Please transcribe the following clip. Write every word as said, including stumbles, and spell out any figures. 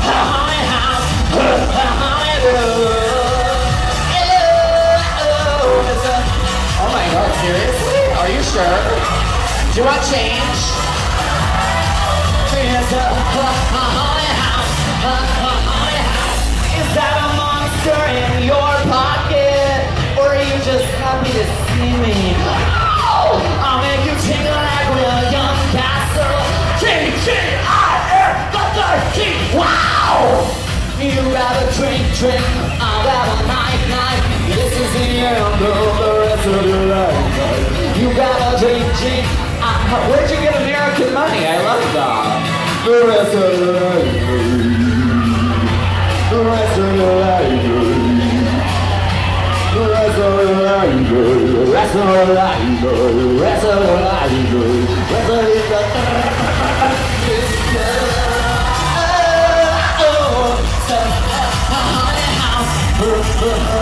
haunted house, haunted room. Oh my God, seriously? Are you sure? Do you want change? It's a haunted house, haunted house. Is that a monster in your pocket? Or are you just happy to see me? Oh, I'll make you tingle like William Castle. King, king, I am the thirteenth. Wow! You grab a drink, drink, I'll grab a knife, knife. This is the end of the rest of your life. You grab a drink, drink. Uh, where'd you get American money? I love that. The rest of your life. The rest of your life. The rest of your life. The rest of your life. The rest of your life. The rest of your life. Oh, oh, so, a haunted house.